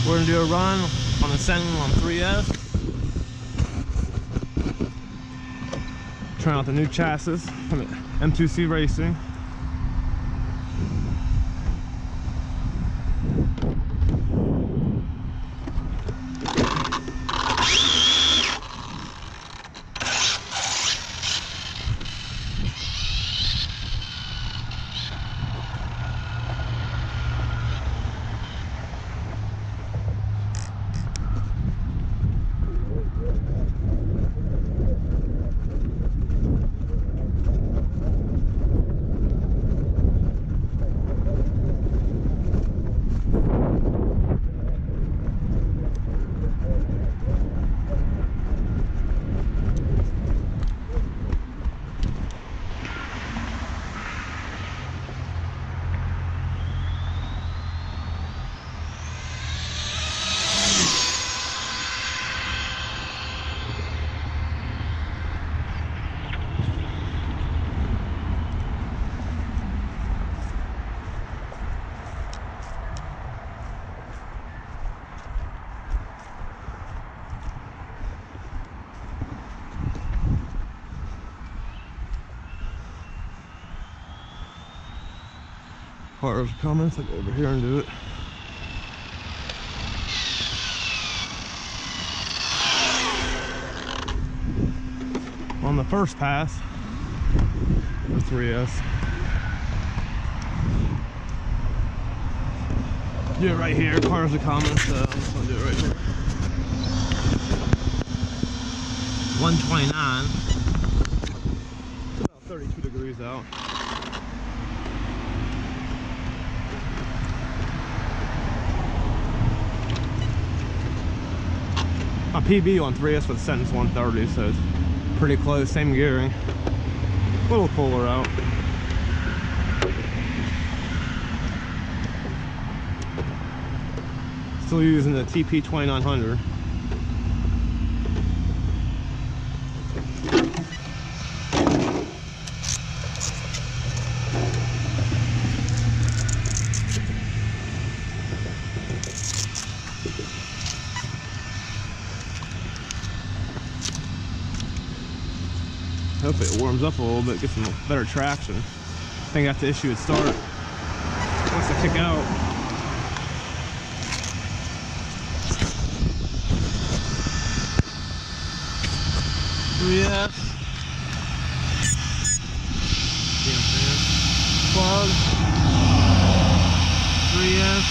We're gonna do a run on the Sentinel on 3S. Trying out the new chassis from M2C Racing. Cars coming, so I'll go over here and do it. On the first pass, the 3S. Do it right here, cars are coming, so I'm just gonna do it right here. 129. It's about 32 degrees out. My PB on 3S with Sentinel's 130, so it's pretty close, same gearing. A little cooler out. Still using the TP 2900. Hopefully it warms up a little bit, gets some better traction. I think that's the issue at start. It wants to kick out. Yes. Plug. 3S.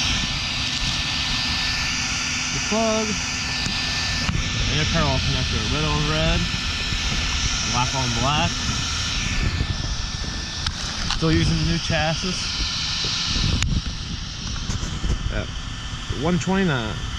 The plug. And a parallel connector. Red on red. Black on black. Still using the new chassis. At 129.